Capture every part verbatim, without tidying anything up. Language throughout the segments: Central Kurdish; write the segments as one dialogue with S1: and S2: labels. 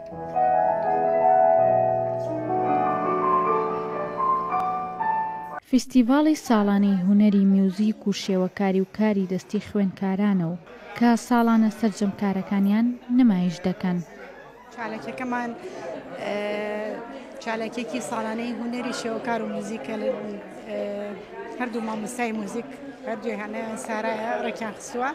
S1: فستیڤاڵی ساڵانەی هونەری میوزیک و شێوەکاری و کاری دەستی خوێندکارانە و کە ساڵانە سەرجەمکارەکانیان نمایش دەکەن.
S2: چالاکیەکەمان چالاکیەکی ساڵانەی هونەری شێوەکار و موزیکە هەردوو مامۆستای موزیک هەردووی هەنەیان سارایە ڕێکیان خستووە.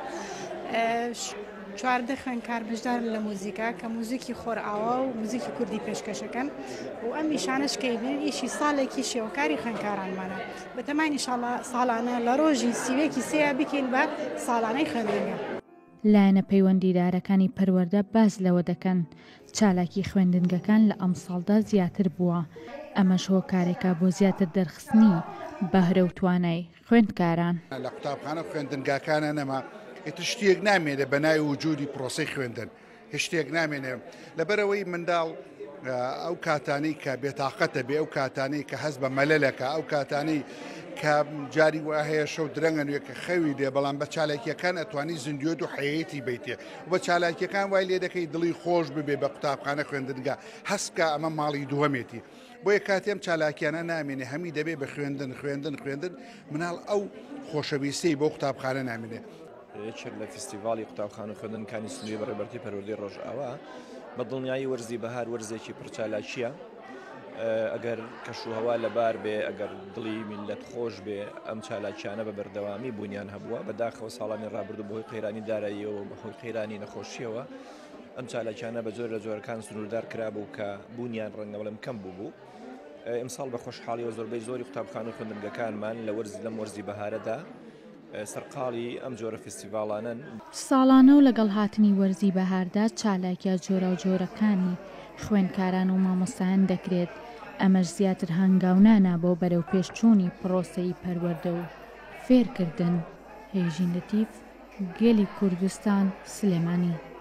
S2: چواردە خوێندکار بەشدارن لە موزیکا کە موزیکی خۆرئاوا و موزیکی کوردی پێشکەشەکەن و ئەم نیشانەش کە بینن ئیشی ساڵێکی شێوەکاری خوێندکارانمانە. بەتەمای ئینشاڵڵا ساڵانە لە ڕۆژی سیوێکی سێیا بکەین بە ساڵانەی خوێندنگە.
S1: لایەنە پەیوەندیدارەکانی پەروەردە باز لەوە دەکەن چالاکی خوێندنگەکان لە ئەم ساڵدا زیاتر بووە. ئەمەش هۆکارێکە بۆ زیاتر دەرخستنی بەهرە و توانای خوێندکاران.
S3: لە قوتابخانە خوێندنگاکانە نەما هیچ شتێک نامێنێ بەناوی وجودی پرۆسەی خوێندن، هیچ شتێک نامێنێ لەبەرەوەی منداڵ ئەو کاتانەی کە بێتاقەتە بێ، ئەو کاتانەی کە هەست بە مەلەلەکە، ئەو کاتانەی کە جاری وا هەیە شەو درەنگە نوێکە خەوی دێ، بەڵام بە چالاکیەکان ئەتوانی زیندوێت و حەیەتی بیتێ و بە چالاکیەکان وای لێ دەکەی دڵی خۆش ببێ بە قوتابخانە خوێندنگا هەستکە ئەمە ماڵی دووەمێتی. بۆیە کاتێم چالاکیانە نامێنێ هەمی دەبێ بە خوێندن خوێندن خوێندن مناڵ ئەو خۆشەویستەی بۆ قوتابخانە نامێنێ.
S4: یەکێک لە فستیڤاڵی قوتابخانە خوێندنەکانی سنووری بەڕێوەبەرتی پەروەردەی ڕۆژئاوا بە دڵنیایی وەرزی بەهار وەرزێکی پرچالاکیە. ئەگەر کەشوهەوا لەبار بێ، ئەگەر دڵی میلەت خۆش بێ، ئەم چالاکیانە بە بەردەوامی بوونیان هەبووە. بەداخەوە ساڵانی ڕابردوو بەهۆی قەیرانی داراییەوە و بەهۆی قەیرانی نەخۆشیەوە ئەم چالاکیانە بە جۆر لە جۆرەکان سنووردار کرابوو کە بوونیان ڕەنگە بەڵام کەم بوو بوو. ئەمساڵ بە خۆشحاڵیەوە زۆربەی زۆری قوتابخانە خوێندنگەکانمان لە وەرزی لەم وەرزی بەهارەدا سەرقاڵی ئەم جۆرە فستیڤاڵانن.
S1: ساڵانە و لەگەڵ هاتنی وەرزی بەهاردا چالاکیە جۆرە و جۆرەکانی خوێندکاران و مامۆستایان دەکرێت. ئەمەش زیاتر هەنگاونانە بۆ بەرەو پێشچوونی پرۆسەی پەروەردە و فێرکردن. هێژین لەتیف، گێلی کوردستان، سلێمانی.